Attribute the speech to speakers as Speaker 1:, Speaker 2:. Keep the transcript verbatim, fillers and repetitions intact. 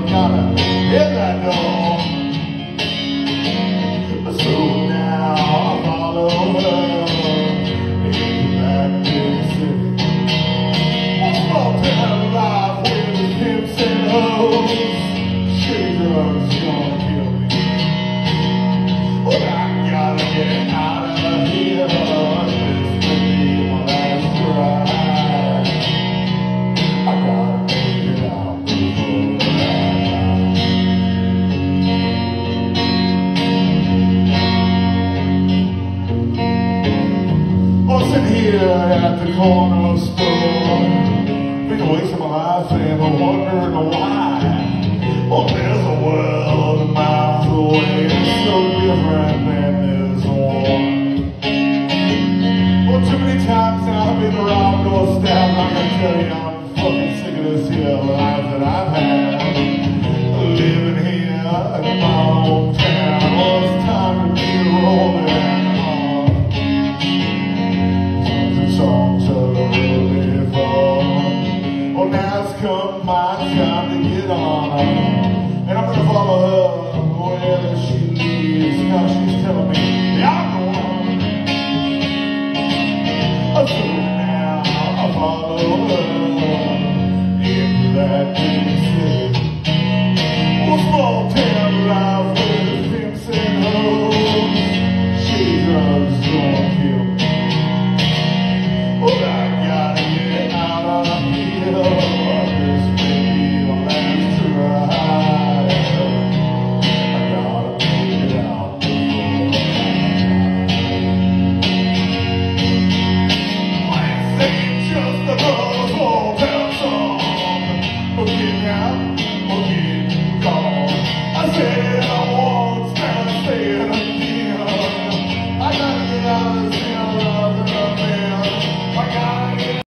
Speaker 1: gotta hit that door. So now I follow her into that big city. One small town life with the pimps and hoes. Shitty drugs gonna kill me. Well, I gotta get out of here. This may be my last ride. I gotta make it out before I die. I'm sitting here at the corner store, been wasting my life and I'm wondering why. Well, there's a world a miles away, it's so different than this one. Well, too many times now I've been robbed or stabbed. I can tell you I'm fucking sick of this here life that I've had. Living here in my hometown, well, it's time to be rolling on. Songs are really fun. Well, now it's come my time to get on, and I'm gonna follow her where she leads. Now she's telling me, yeah, I'm the one. So now I follow her into that